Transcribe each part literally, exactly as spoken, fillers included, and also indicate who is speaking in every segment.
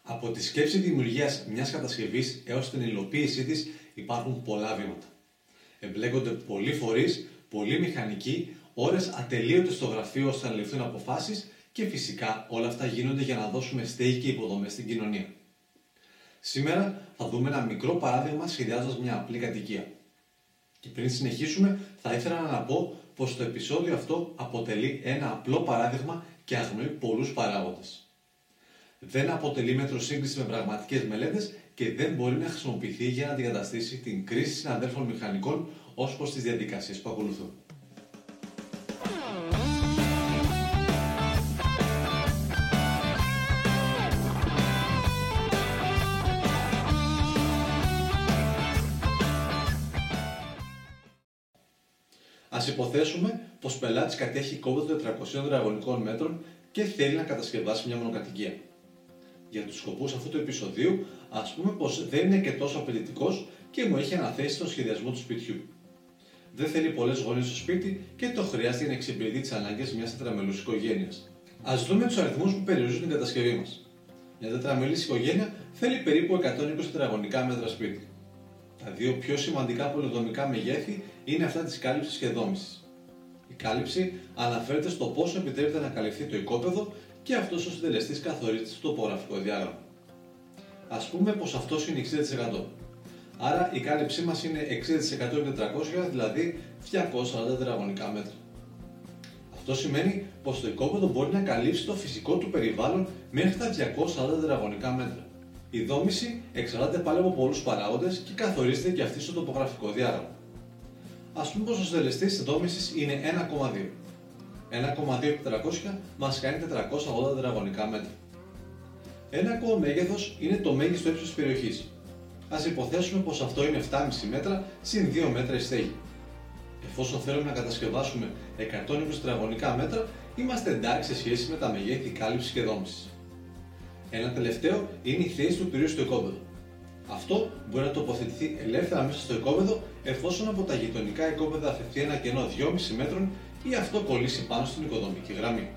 Speaker 1: Από τη σκέψη δημιουργίας μιας κατασκευής έως την υλοποίησή της υπάρχουν πολλά βήματα. Εμπλέκονται πολλοί φορείς, πολλοί μηχανικοί, ώρες ατελείωτες στο γραφείο ώστε να ληφθούν αποφάσεις και φυσικά όλα αυτά γίνονται για να δώσουμε στέγη και υποδομές στην κοινωνία. Σήμερα θα δούμε ένα μικρό παράδειγμα σχεδιάζοντας μια απλή κατοικία. Και πριν συνεχίσουμε, θα ήθελα να πω πως το επεισόδιο αυτό αποτελεί ένα απλό παράδειγμα και αγνοεί πολλούς παράγοντες. Δεν αποτελεί μέτρο σύγκριση με πραγματικές μελέτες και δεν μπορεί να χρησιμοποιηθεί για να αντικαταστήσει την κρίση συναδέλφων μηχανικών ως προς τις διαδικασίες που ακολουθούν. Ας υποθέσουμε πως πελάτης κατέχει οικόπεδο τετρακοσίων τετραγωνικών μέτρων και θέλει να κατασκευάσει μια μονοκατοικία. Για τους σκοπούς αυτού του επεισοδίου, ας πούμε πως δεν είναι και τόσο απαιτητικός και μου έχει αναθέσει τον σχεδιασμό του σπιτιού. Δεν θέλει πολλές γωνίες στο σπίτι και το χρειάζεται για να εξυπηρετεί τις ανάγκες μιας τετραμελούς οικογένειας. Ας δούμε τους αριθμούς που περιορίζουν την κατασκευή μας. Μια τετραμελής οικογένεια θέλει περίπου εκατόν είκοσι τετραγωνικά μέτρα σπίτι. Τα δύο πιο σημαντικά πολυδομικά μεγέθη είναι αυτά της κάλυψης και δόμησης. Η κάλυψη αναφέρεται στο πόσο επιτρέπεται να καλυφθεί το οικόπεδο και αυτός ο συντελεστής καθορίζεται στο τοπογραφικό διάγραμμα. Ας πούμε πως αυτός είναι εξήντα τοις εκατό. Άρα η κάλυψή μας είναι εξήντα τοις εκατό επί τετρακόσια, δηλαδή διακόσια σαράντα τετραγωνικά μέτρα. Αυτό σημαίνει πως το οικόπεδο μπορεί να καλύψει το φυσικό του περιβάλλον μέχρι τα διακόσια σαράντα τετραγωνικά μέτρα. Η δόμηση εξαρτάται πάλι από πολλούς παράγοντες και καθορίζεται και αυτή στο τοπογραφικό διάγραμμα. Ας πούμε πως ο συντελεστής δόμησης είναι ένα κόμμα δύο. ένα κόμμα δύο επί τετρακόσια μας κάνει τετρακόσια ογδόντα τετραγωνικά μέτρα. Ένα ακόμα μέγεθος είναι το μέγιστο ύψος της περιοχής. Ας υποθέσουμε πως αυτό είναι επτά κόμμα πέντε μέτρα συν δύο μέτρα η στέγη. Εφόσον θέλουμε να κατασκευάσουμε εκατόν είκοσι τετραγωνικά μέτρα, είμαστε εντάξει σε σχέση με τα μεγέθη κάλυψης και δόμησης. Ένα τελευταίο είναι η θέση του πυρίου στο οικόπεδο. Αυτό μπορεί να τοποθετηθεί ελεύθερα μέσα στο οικόπεδο εφόσον από τα γειτονικά οικόπεδα αφαιθεί ένα κενό δυόμισι μέτρων ή αυτό κολλήσει πάνω στην οικοδομική γραμμή.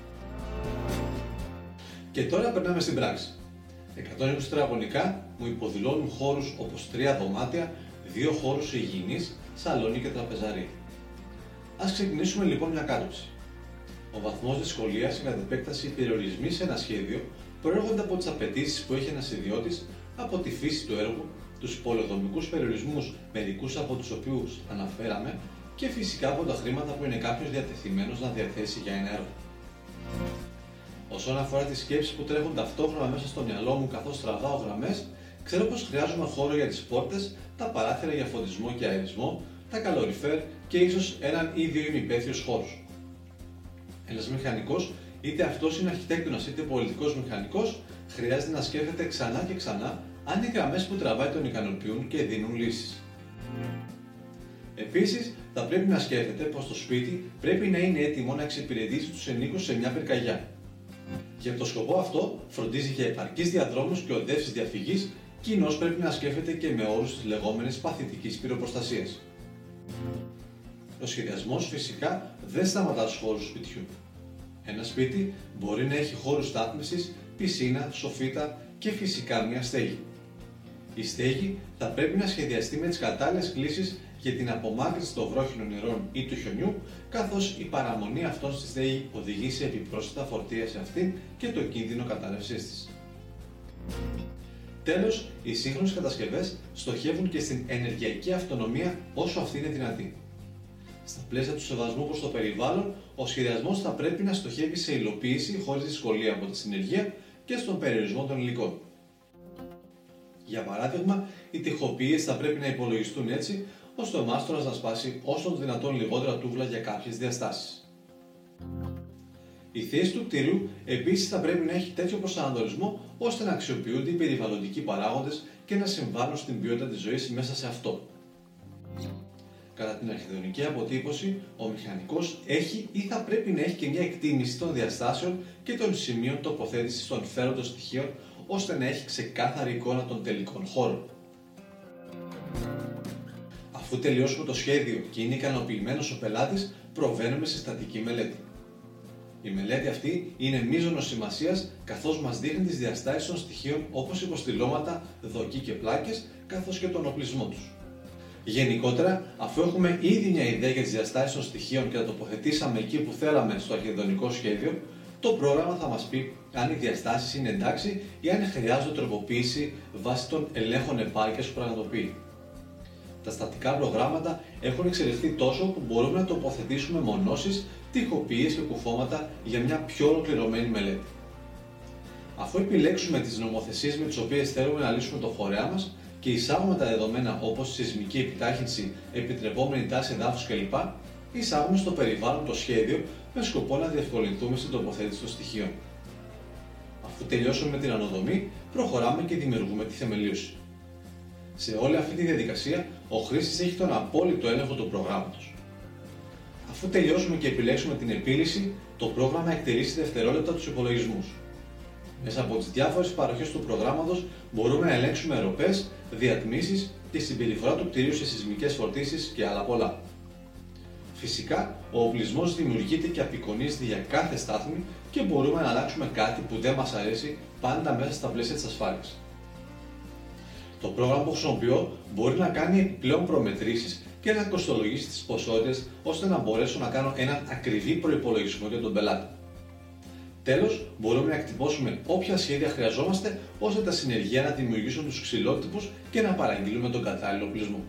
Speaker 1: Και τώρα περνάμε στην πράξη. εκατόν είκοσι τετραγωνικά μου υποδηλώνουν χώρους όπως τρία δωμάτια, δύο χώρους υγιεινής, σαλόνι και τραπεζαρία. Ας ξεκινήσουμε λοιπόν μια κάλυψη. Ο βαθμός δυσκολίας και κατ' επέκταση οι περιορισμοί σε ένα σχέδιο προέρχονται από τις απαιτήσεις που έχει ένας ιδιώτης, από τη φύση του έργου, τους πολεοδομικούς περιορισμούς, μερικούς από τους οποίους αναφέραμε, και φυσικά από τα χρήματα που είναι κάποιος διατεθειμένος να διαθέσει για ένα έργο. Όσον αφορά τις σκέψεις που τρέχουν ταυτόχρονα μέσα στο μυαλό μου καθώς τραβάω γραμμές, ξέρω πως χρειάζομαι χώρο για τις πόρτες, τα παράθυρα για φωτισμό και αερισμό, τα καλοριφέρ και ίσως έναν ή δύο ημιπέθριους χώρους. Ένας μηχανικός, είτε αυτός είναι αρχιτέκτονας είτε πολιτικός μηχανικός, χρειάζεται να σκέφτεται ξανά και ξανά αν οι γραμμές που τραβάει τον ικανοποιούν και δίνουν λύσεις. Επίσης, θα πρέπει να σκέφτεται πως το σπίτι πρέπει να είναι έτοιμο να εξυπηρετήσει τους ενοίκους σε μια πυρκαγιά. Για το σκοπό αυτό, φροντίζει για επαρκείς διαδρόμους και οδεύσεις διαφυγής, κοινώς πρέπει να σκέφτεται και με όρους της λεγόμενης παθητικής πυροπροστασίας. Ο σχεδιασμός φυσικά δεν σταματά στους χώρους του σπιτιού. Ένα σπίτι μπορεί να έχει χώρους στάθμισης, πισίνα, σοφίτα και φυσικά μια στέγη. Η στέγη θα πρέπει να σχεδιαστεί με τις κατάλληλες κλίσεις για την απομάκρυνση των βρόχινων νερών ή του χιονιού, καθώς η παραμονή αυτών στη στέγη οδηγεί σε επιπρόσθετα φορτία σε αυτήν και το κίνδυνο κατάρρευσής της. Τέλος, οι σύγχρονες κατασκευές στοχεύουν και στην ενεργειακή αυτονομία όσο αυτή είναι δυνατή. Στα πλαίσια του σεβασμού προς το περιβάλλον, ο σχεδιασμός θα πρέπει να στοχεύει σε υλοποίηση χωρίς δυσκολία από τη συνεργεία και στον περιορισμό των υλικών. Για παράδειγμα, οι τοιχοποιίες θα πρέπει να υπολογιστούν έτσι, ώστε ο μάστορας να σπάσει όσο το δυνατόν λιγότερα τούβλα για κάποιες διαστάσεις. Η θέση του κτηρίου επίσης θα πρέπει να έχει τέτοιο προσανατολισμό ώστε να αξιοποιούνται οι περιβαλλοντικοί παράγοντες και να συμβάλλουν στην ποιότητα της ζωής μέσα σε αυτό. Κατά την αρχιτεκτονική αποτύπωση, ο μηχανικός έχει ή θα πρέπει να έχει και μια εκτίμηση των διαστάσεων και των σημείων τοποθέτησης των φέροντων στοιχείων, ώστε να έχει ξεκάθαρη εικόνα των τελικών χώρων. Αφού τελειώσουμε το σχέδιο και είναι ικανοποιημένος ο πελάτης, προβαίνουμε σε στατική μελέτη. Η μελέτη αυτή είναι μείζωνος σημασίας καθώς μας δείχνει τις διαστάσεις των στοιχείων όπως υποστηλώματα, δοκί και πλάκες, καθώς και τον οπλισμό τους. Γενικότερα, αφού έχουμε ήδη μια ιδέα για τις διαστάσεις των στοιχείων και τα τοποθετήσαμε εκεί που θέλαμε στο αρχιτεκτονικό σχέδιο, το πρόγραμμα θα μας πει αν οι διαστάσεις είναι εντάξει ή αν χρειάζονται τροποποίηση βάσει των ελέγχων επάρκειας που πραγματοποιεί. Τα στατικά προγράμματα έχουν εξελιχθεί τόσο που μπορούμε να τοποθετήσουμε μονώσεις, τοιχοποιίες και κουφώματα για μια πιο ολοκληρωμένη μελέτη. Αφού επιλέξουμε τις νομοθεσίες με τις οποίες θέλουμε να λύσουμε το φορέα μας και εισάγουμε τα δεδομένα όπως σεισμική επιτάχυνση, επιτρεπόμενη τάση εδάφους κλπ., εισάγουμε στο περιβάλλον το σχέδιο με σκοπό να διευκολυνθούμε στην τοποθέτηση των στοιχείων. Αφού τελειώσουμε με την ανοδομή, προχωράμε και δημιουργούμε τη θεμελίωση. Σε όλη αυτή τη διαδικασία, ο χρήστης έχει τον απόλυτο έλεγχο του προγράμματος. Αφού τελειώσουμε και επιλέξουμε την επίλυση, το πρόγραμμα εκτελεί σε δευτερόλεπτα τους υπολογισμούς. Μέσα από τις διάφορες παροχές του προγράμματος μπορούμε να ελέγξουμε ροπές, διατμήσεις και συμπεριφορά του κτηρίου σε σεισμικές φορτίσεις και άλλα πολλά. Φυσικά, ο οπλισμός δημιουργείται και απεικονίζεται για κάθε στάθμη και μπορούμε να αλλάξουμε κάτι που δεν μας αρέσει πάντα μέσα στα πλαίσια της ασφάλειας. Το πρόγραμμα που χρησιμοποιώ μπορεί να κάνει επιπλέον προμετρήσεις και να κοστολογήσει τις ποσότητες ώστε να μπορέσω να κάνω έναν ακριβή προϋπολογισμό για τον πελάτη. Τέλος, μπορούμε να εκτυπώσουμε όποια σχέδια χρειαζόμαστε ώστε τα συνεργεία να δημιουργήσουν τους ξυλότυπους και να παραγγείλουμε τον κατάλληλο οπλισμό.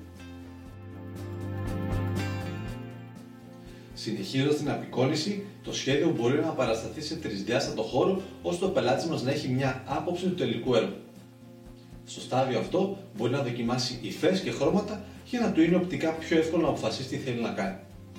Speaker 1: Συνεχίζοντας την απεικόνιση, το σχέδιο μπορεί να παρασταθεί σε τρισδιάστατο χώρο ώστε ο πελάτης μας να έχει μια άποψη του τελικού έργου. Στο στάδιο αυτό μπορεί να δοκιμάσει υφές και χρώματα για να του είναι οπτικά πιο εύκολο να αποφασίσει τι θέλει να κάνει.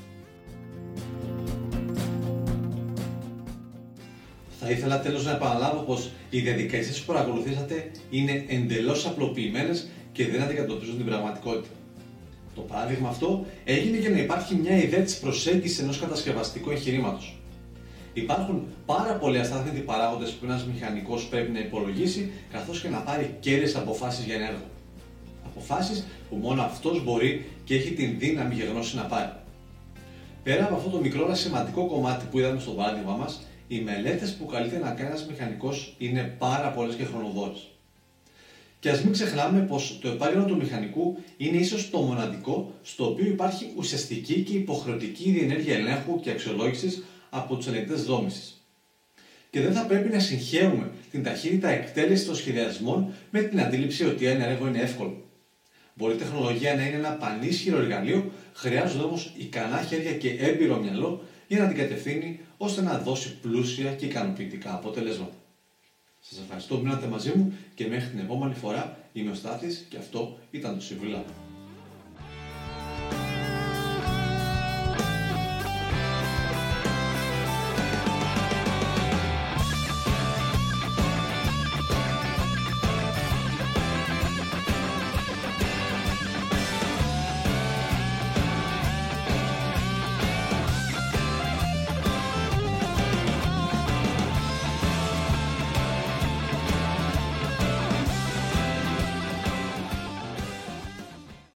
Speaker 1: Θα ήθελα τέλος να επαναλάβω πως οι διαδικασίες που παρακολουθήσατε είναι εντελώς απλοποιημένες και δεν αντικατοπτρίζουν την πραγματικότητα. Το παράδειγμα αυτό έγινε για να υπάρχει μια ιδέα της προσέγγισης ενός κατασκευαστικού εγχειρήματος. Υπάρχουν πάρα πολλοί αστάθμητοι παράγοντες που ένας μηχανικός πρέπει να υπολογίσει, καθώς και να πάρει κέρδιες αποφάσεις για ένα έργο. Αποφάσεις που μόνο αυτός μπορεί και έχει την δύναμη και γνώση να πάρει. Πέρα από αυτό το μικρό αλλά σημαντικό κομμάτι που είδαμε στο παράδειγμα μας, οι μελέτες που καλείται να κάνει ένας μηχανικός είναι πάρα πολλές και χρονοβόρες. Και ας μην ξεχνάμε πως το επάγγελμα του μηχανικού είναι ίσως το μοναδικό στο οποίο υπάρχει ουσιαστική και υποχρεωτική διενέργεια ελέγχου και αξιολόγησης από τους ελεγκτές δόμησης. Και δεν θα πρέπει να συγχαίουμε την ταχύτητα εκτέλεση των σχεδιασμών με την αντίληψη ότι ένα έργο είναι εύκολο. Μπορεί η τεχνολογία να είναι ένα πανίσχυρο εργαλείο, χρειάζονται όμως ικανά χέρια και έμπειρο μυαλό για να την κατευθύνει ώστε να δώσει πλούσια και ικανοποιητικά αποτελέσματα. Σας ευχαριστώ που μείνατε μαζί μου και μέχρι την επόμενη φορά είμαι ο Στάθης και αυτό ήταν το Civil Lab.